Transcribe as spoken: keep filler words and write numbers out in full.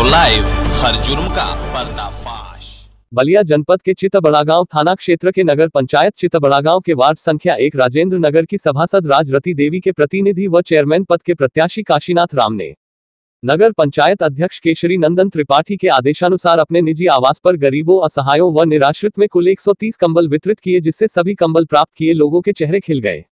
Badgaon live, हर जुर्म का पर्दाफाश। बलिया जनपद के चितबड़ागांव थाना क्षेत्र के नगर पंचायत चितबड़ागांव के वार्ड संख्या एक राजेंद्र नगर की सभासद राजरती देवी के प्रतिनिधि व चेयरमैन पद के प्रत्याशी काशीनाथ राम ने नगर पंचायत अध्यक्ष केशरी नंदन त्रिपाठी के आदेशानुसार अपने निजी आवास पर गरीबों, असहायों व निराश्रित में कुल एक सौ तीस कंबल वितरित किए, जिससे सभी कंबल प्राप्त किए लोगों के चेहरे खिल गए।